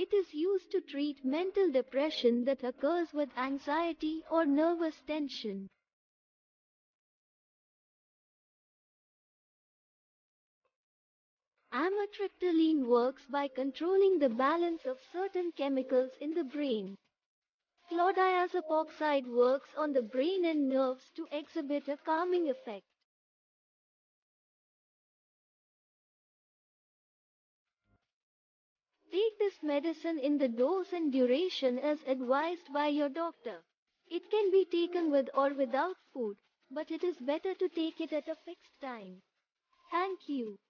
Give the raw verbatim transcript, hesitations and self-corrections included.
It is used to treat mental depression that occurs with anxiety or nervous tension. Amitriptyline works by controlling the balance of certain chemicals in the brain. Chlordiazepoxide works on the brain and nerves to exhibit a calming effect. Take this medicine in the dose and duration as advised by your doctor. It can be taken with or without food, but it is better to take it at a fixed time. Thank you.